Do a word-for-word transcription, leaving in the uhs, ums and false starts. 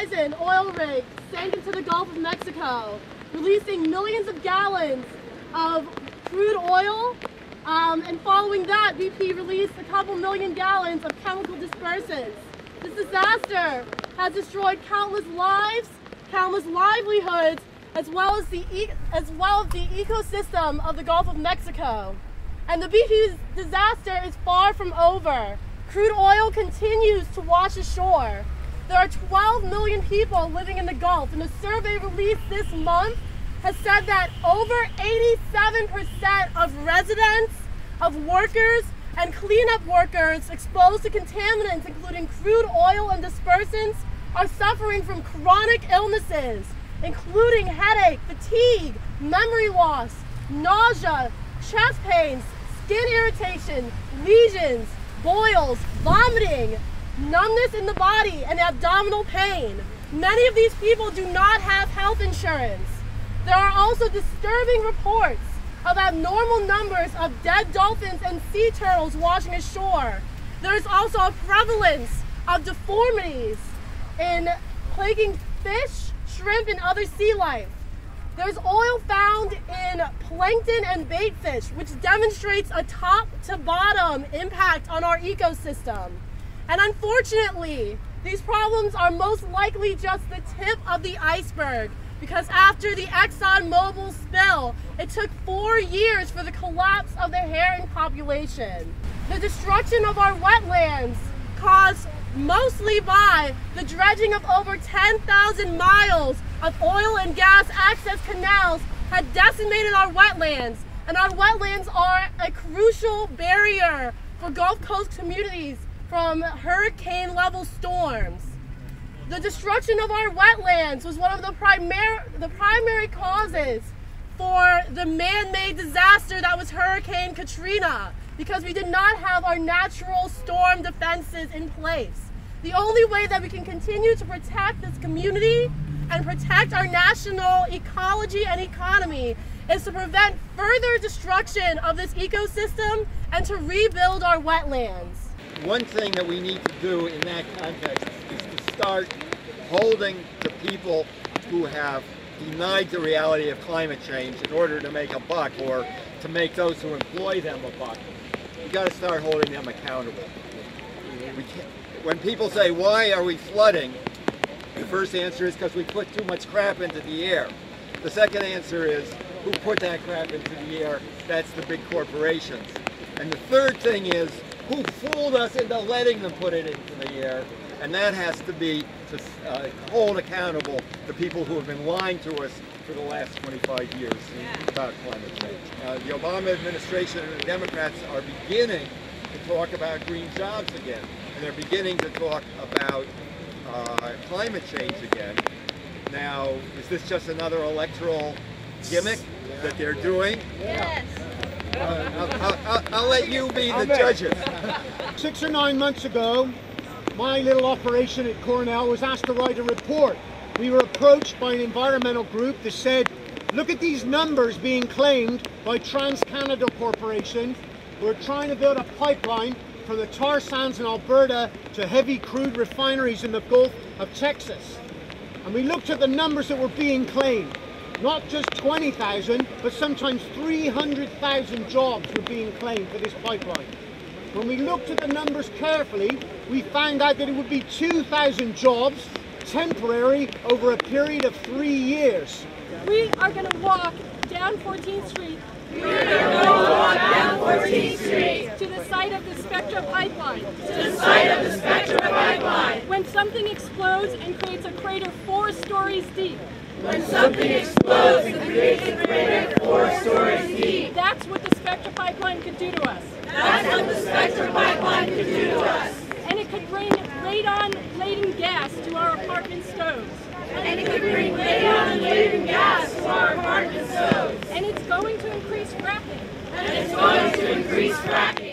Horizon oil rig sank into the Gulf of Mexico, releasing millions of gallons of crude oil, um, and following that, B P released a couple million gallons of chemical dispersants. This disaster has destroyed countless lives, countless livelihoods, as well as the e as well as the ecosystem of the Gulf of Mexico. And the B P disaster is far from over. Crude oil continues to wash ashore. There are twelve million people living in the Gulf, and a survey released this month has said that over eighty-seven percent of residents, of workers, and cleanup workers exposed to contaminants, including crude oil and dispersants, are suffering from chronic illnesses, including headache, fatigue, memory loss, nausea, chest pains, skin irritation, lesions, boils, vomiting, numbness in the body, and abdominal pain. Many of these people do not have health insurance. There are also disturbing reports of abnormal numbers of dead dolphins and sea turtles washing ashore. There is also a prevalence of deformities in plaguing fish, shrimp, and other sea life. There's oil found in plankton and bait fish, which demonstrates a top to bottom impact on our ecosystem. And unfortunately, these problems are most likely just the tip of the iceberg, because after the ExxonMobil spill, it took four years for the collapse of the herring population. The destruction of our wetlands, caused mostly by the dredging of over ten thousand miles of oil and gas access canals, had decimated our wetlands, and our wetlands are a crucial barrier for Gulf Coast communities from hurricane level storms. The destruction of our wetlands was one of the primary, the primary causes for the man-made disaster that was Hurricane Katrina, because we did not have our natural storm defenses in place. The only way that we can continue to protect this community and protect our national ecology and economy is to prevent further destruction of this ecosystem and to rebuild our wetlands. One thing that we need to do in that context is to start holding the people who have denied the reality of climate change in order to make a buck, or to make those who employ them a buck. We've got to start holding them accountable. We can't, when people say, why are we flooding? The first answer is because we put too much crap into the air. The second answer is, who put that crap into the air? That's the big corporations. And the third thing is, who fooled us into letting them put it into the air? And that has to be to uh, hold accountable the people who have been lying to us for the last twenty-five years about climate change. Uh, the Obama administration and the Democrats are beginning to talk about green jobs again, and they're beginning to talk about uh, climate change again. Now, is this just another electoral gimmick that they're doing? Yes. Uh, I'll, I'll, I'll let you be the judges. Six or nine months ago, my little operation at Cornell was asked to write a report. We were approached by an environmental group that said, look at these numbers being claimed by TransCanada Corporation. We're trying to build a pipeline from the tar sands in Alberta to heavy crude refineries in the Gulf of Texas. And we looked at the numbers that were being claimed. Not just twenty thousand, but sometimes three hundred thousand jobs were being claimed for this pipeline. When we looked at the numbers carefully, we found out that it would be two thousand jobs, temporary, over a period of three years. We are going to walk down fourteenth street. We are going to walk down fourteenth street to the site of the Spectra pipeline. To the site of the Spectra pipeline. When something explodes and creates a crater four stories deep. When something explodes and creates a crater four stories deep. That's what the Spectra pipeline could do to us. That's what the Spectra pipeline could do to us. And it could bring radon-laden gas to our apartment stoves. And it could bring radon-laden gas to our apartment stoves. And it's going to increase fracking. And it's going to increase fracking.